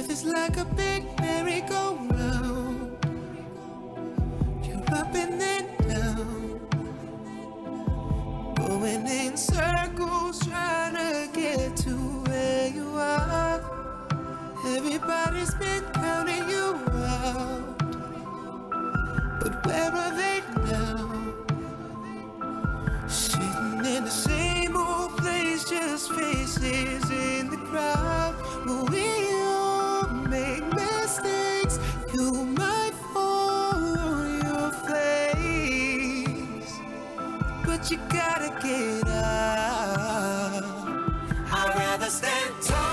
is like a big merry-go-round. You're up and then down, going in circles, trying to get to where you are. Everybody's been counting you out, but where are they now? Sitting in the same old place, just faces in the crowd. But we all make mistakes. You might fall on your face, but you gotta get up. I'd rather stand tall.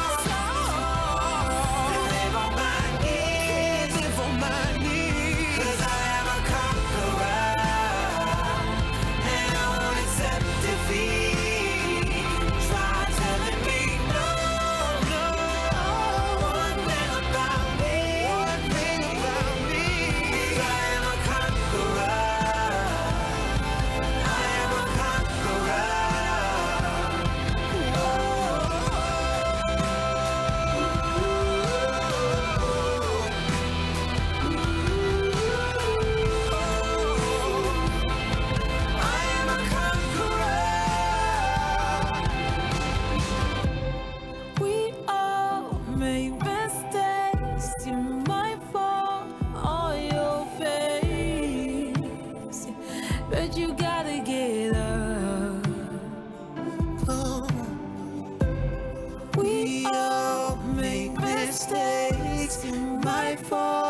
But you gotta get up. Oh, we all make mistakes. You might fall